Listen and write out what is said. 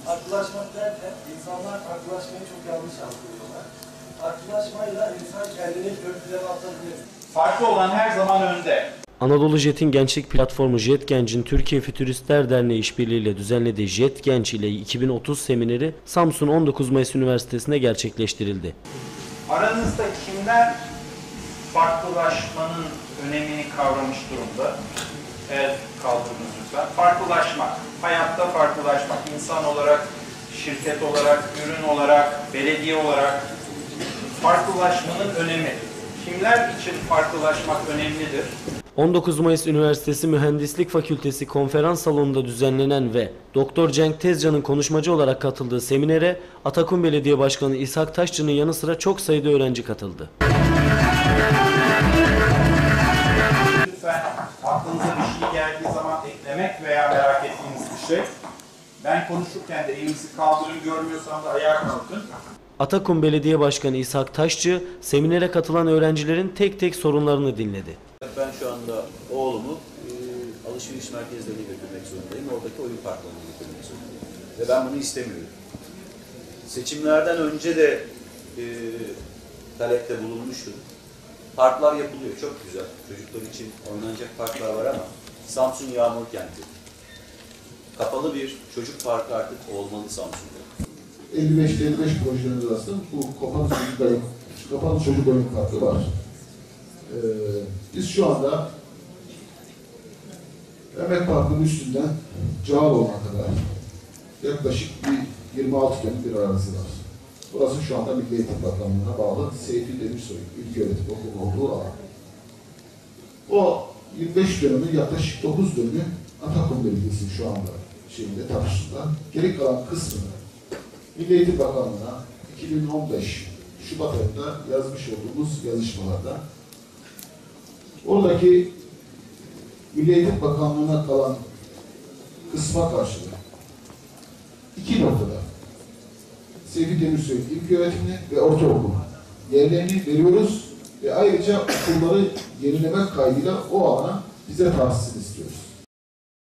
Farklılaşmak derken insanlar farklılaşmayı çok yanlış algılıyorlar. Farklılaşmayla insan kendini ön plana atabilir. Farklı olan her zaman önde. Anadolu Jet'in gençlik platformu Jet Genç'in Türkiye Fütüristler Derneği işbirliğiyle düzenlediği Jet Genç ile 2030 semineri Samsun 19 Mayıs Üniversitesi'nde gerçekleştirildi. Aranızda kimler farklılaşmanın önemini kavramış durumda? El kaldırınız lütfen. Farklılaşmak, hayatta farklılaşmak, insan olarak, şirket olarak, ürün olarak, belediye olarak farklılaşmanın önemi. Kimler için farklılaşmak önemlidir? 19 Mayıs Üniversitesi Mühendislik Fakültesi konferans salonunda düzenlenen ve Doktor Cenk Tezcan'ın konuşmacı olarak katıldığı seminere Atakum Belediye Başkanı İshak Taşçı'nın yanı sıra çok sayıda öğrenci katıldı. Lütfen aklınıza bir şey geldiği zaman eklemek veya merak ettiğiniz bir şey. Ben konuşurken de elinizi kaldırın, görmüyorsam da ayağa kalkın. Atakum Belediye Başkanı İshak Taşçı, seminere katılan öğrencilerin tek tek sorunlarını dinledi. Ben şu anda oğlumu alışveriş merkezlerine götürmek zorundayım. Oradaki oyun parklarına götürmek zorundayım. Ve ben bunu istemiyorum. Seçimlerden önce de talepte bulunmuştum. Parklar yapılıyor, çok güzel. Çocuklar için oynanacak parklar var ama Samsun yağmur kenti. Kapalı bir çocuk parkı artık olmalı Samsun'da. 55 projelerimiz arasında bu kapalı çocuk oyun parkı var. Biz şu anda Mehmet Parkı'nın üstünden Cağaloğlu'na kadar yaklaşık bir 26 kilometre bir arazisi var. Burası şu anda Milli Eğitim Bakanlığı'na bağlı Seyfi Demirsoy İlköğretim Okulu olduğu alan. O 25 kilometre yaklaşık 9 dönümü Atakum Belediyesi şu anda tapusunda. Geri kalan kısmını Milli Eğitim Bakanlığı'na 2015 Şubat ayında yazmış olduğumuz yazışmalarda oradaki Milli Eğitim Bakanlığı'na kalan kısma karşılık iki noktada Seyfi Demirsoy İlköğretimini ve ortaokulu yerlerini veriyoruz ve ayrıca okulları yenilemek kaydıyla o alana bize tahsisini istiyoruz.